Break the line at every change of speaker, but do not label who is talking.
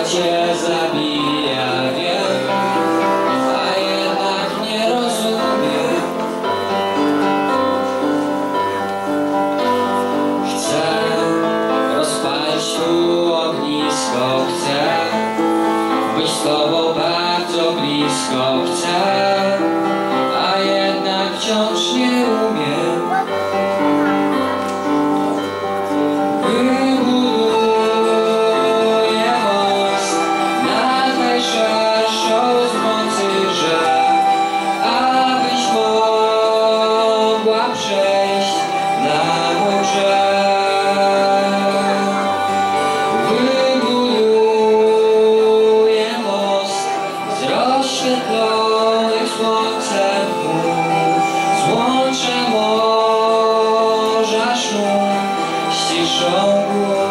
cię zabija, wiem, a jednak nie rozumiem. Chcę rozpalić tu ognisko, chcę być z tobą bardzo blisko, chcę, a jednak wciąż nie umiem. Przejść na mój brzeg. Wybuduję most z rozświetlonych słońcem chmur. Złączę morza szum z ciszą gór.